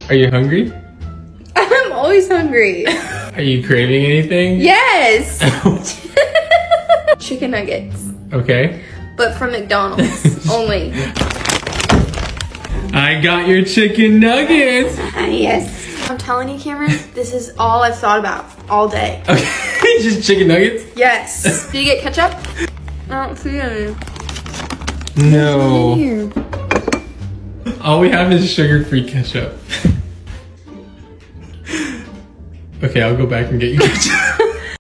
Are you hungry? I'm always hungry. Are you craving anything? Yes! Chicken nuggets. Okay. But from McDonald's only. I got your chicken nuggets. Yes. I'm telling you, Cameron, this is all I've thought about all day. Okay, just chicken nuggets? Yes. Did you get ketchup? I don't see any. No. All we have is sugar-free ketchup. Okay, I'll go back and get you ketchup.